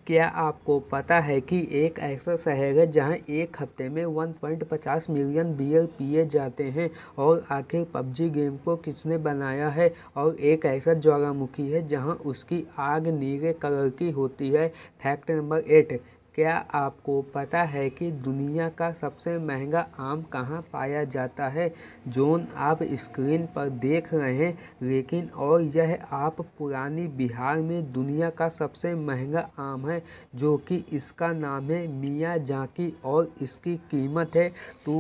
क्या आपको पता है कि एक ऐसा शहर है जहां एक हफ्ते में 1.50 मिलियन बियर पिए जाते हैं? और आखिर पबजी गेम को किसने बनाया है? और एक ऐसा ज्वालामुखी है जहां उसकी आग नीले कलर की होती है। फैक्ट नंबर 8, क्या आपको पता है कि दुनिया का सबसे महंगा आम कहाँ पाया जाता है? जोन आप स्क्रीन पर देख रहे हैं, लेकिन और यह आप पुरानी बिहार में दुनिया का सबसे महंगा आम है, जो कि इसका नाम है मियाजाकी और इसकी कीमत है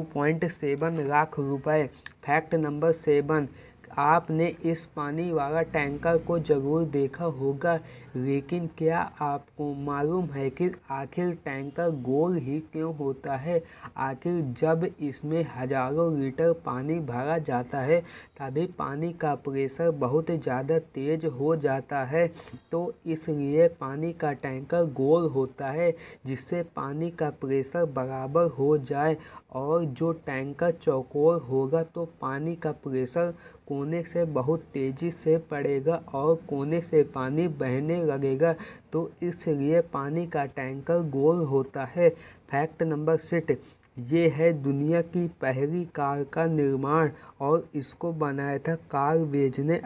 2.7 लाख रुपए। फैक्ट नंबर 7, आपने इस पानी वाला टैंकर को ज़रूर देखा होगा, लेकिन क्या आपको मालूम है कि आखिर टैंकर गोल ही क्यों होता है? आखिर जब इसमें हज़ारों लीटर पानी भरा जाता है तभी पानी का प्रेशर बहुत ज़्यादा तेज हो जाता है, तो इसलिए पानी का टैंकर गोल होता है जिससे पानी का प्रेशर बराबर हो जाए। और जो टैंकर चौकोर होगा तो पानी का प्रेशर कोने से बहुत तेज़ी से पड़ेगा और कोने से पानी बहने लगेगा, तो इसलिए पानी का टैंकर गोल होता है। फैक्ट नंबर 6, ये है दुनिया की पहली कार का निर्माण और इसको बनाया था कार्वेज ने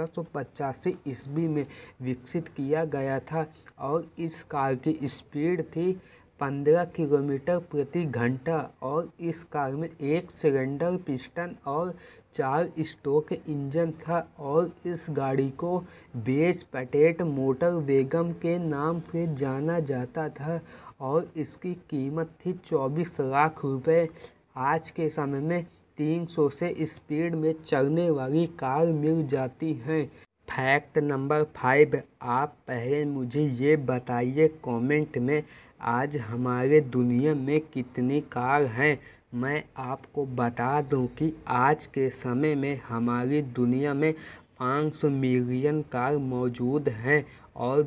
1885 ईस्वी में विकसित किया गया था। और इस कार की स्पीड थी 15 किलोमीटर प्रति घंटा और इस कार में एक सिलेंडर पिस्टन और 4 स्ट्रोक इंजन था। और इस गाड़ी को बेज पैटेट मोटर वेगन के नाम से जाना जाता था और इसकी कीमत थी 24 लाख रुपए। आज के समय में 300 से स्पीड में चलने वाली कार मिल जाती हैं। फैक्ट नंबर 5, आप पहले मुझे ये बताइए कमेंट में, आज हमारे दुनिया में कितनी कार हैं? मैं आपको बता दूं कि आज के समय में हमारी दुनिया में 500 मिलियन कार मौजूद हैं और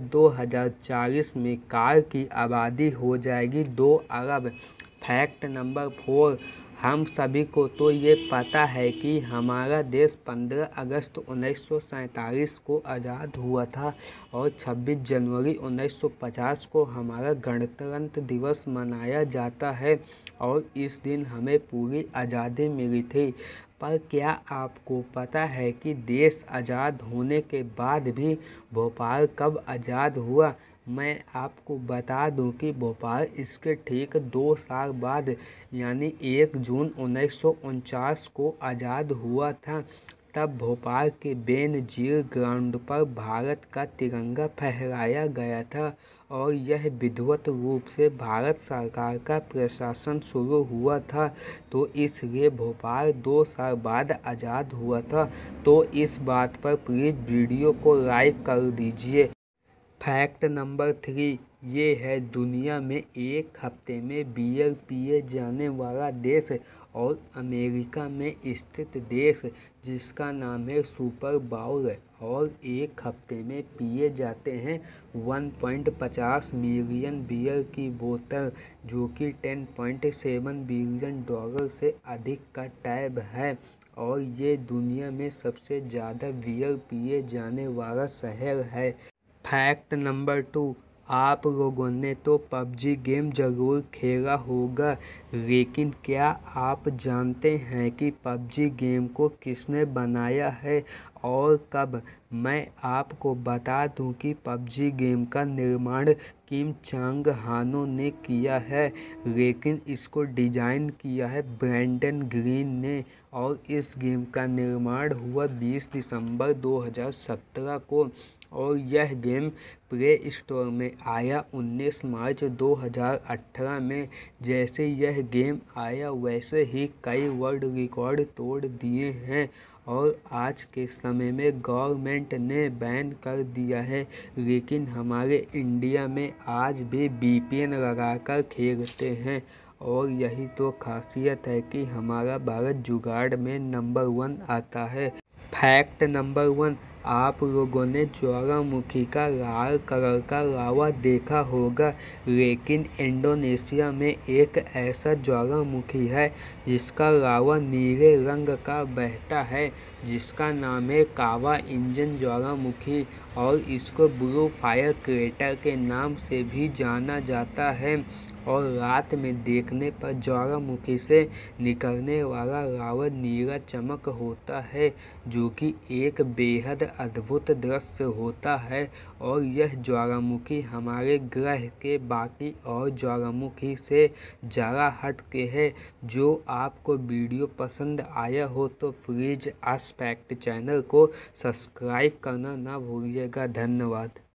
2040 में कार की आबादी हो जाएगी 2 अरब। फैक्ट नंबर 4, हम सभी को तो ये पता है कि हमारा देश 15 अगस्त 1947 को आज़ाद हुआ था और 26 जनवरी 1950 को हमारा गणतंत्र दिवस मनाया जाता है और इस दिन हमें पूरी आज़ादी मिली थी। पर क्या आपको पता है कि देश आज़ाद होने के बाद भी भोपाल कब आज़ाद हुआ? मैं आपको बता दूं कि भोपाल इसके ठीक 2 साल बाद यानी 1 जून 1949 को आज़ाद हुआ था। तब भोपाल के बेनजीर ग्राउंड पर भारत का तिरंगा फहराया गया था और यह विधिवत रूप से भारत सरकार का प्रशासन शुरू हुआ था, तो इसलिए भोपाल 2 साल बाद आज़ाद हुआ था। तो इस बात पर प्लीज़ वीडियो को लाइक कर दीजिए। फैक्ट नंबर 3, ये है दुनिया में एक हफ्ते में बियर पिए जाने वाला देश और अमेरिका में स्थित देश जिसका नाम है सुपर बाउल और एक हफ्ते में पिए जाते हैं 1.50 मिलियन बियर की बोतल, जो कि 10.7 बिलियन डॉलर से अधिक का टैब है। और ये दुनिया में सबसे ज़्यादा बियर पिए जाने वाला शहर है। फैक्ट नंबर 2, आप लोगों ने तो पबजी गेम ज़रूर खेला होगा, लेकिन क्या आप जानते हैं कि पबजी गेम को किसने बनाया है और कब? मैं आपको बता दूं कि पबजी गेम का निर्माण किम चांग हानो ने किया है, लेकिन इसको डिज़ाइन किया है ब्रैंडन ग्रीन ने। और इस गेम का निर्माण हुआ 20 दिसंबर 2017 को और यह गेम प्ले स्टोर में आया 19 मार्च 2018 में। जैसे यह गेम आया वैसे ही कई वर्ल्ड रिकॉर्ड तोड़ दिए हैं और आज के समय में गवर्नमेंट ने बैन कर दिया है, लेकिन हमारे इंडिया में आज भी VPN लगाकर खेलते हैं। और यही तो खासियत है कि हमारा भारत जुगाड़ में नंबर 1 आता है। फैक्ट नंबर 1, आप लोगों ने ज्वालामुखी का लाल कलर का लावा देखा होगा, लेकिन इंडोनेशिया में एक ऐसा ज्वालामुखी है जिसका लावा नीले रंग का बहता है, जिसका नाम है कावा इंजन ज्वालामुखी। और इसको ब्लू फायर क्रेटर के नाम से भी जाना जाता है और रात में देखने पर ज्वालामुखी से निकलने वाला लावा नीला चमक होता है, जो कि एक बेहद अद्भुत दृश्य होता है। और यह ज्वालामुखी हमारे ग्रह के बाकी और ज्वालामुखी से ज़रा हट के है। जो आपको वीडियो पसंद आया हो तो प्लीज़ आस्पेक्ट चैनल को सब्सक्राइब करना ना भूलिएगा। धन्यवाद।